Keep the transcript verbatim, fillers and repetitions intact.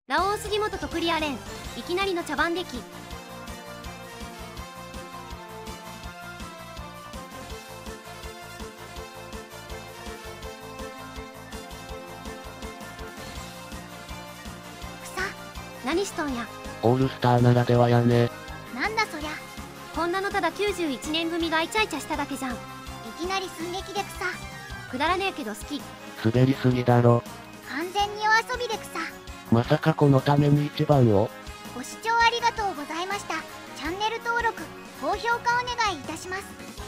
ラオウ杉本とクリアレン、いきなりの茶番デッキ。何しとんや。 オールスターならではやね。 なんだそりゃ。 こんなのただきゅうじゅういちねん組がイチャイチャしただけじゃん。いきなり寸劇で草。 くだらねえけど好き。 滑りすぎだろ。 完全にお遊びで草。 まさかこのために一番を。 ご視聴ありがとうございました。チャンネル登録、高評価お願いいたします。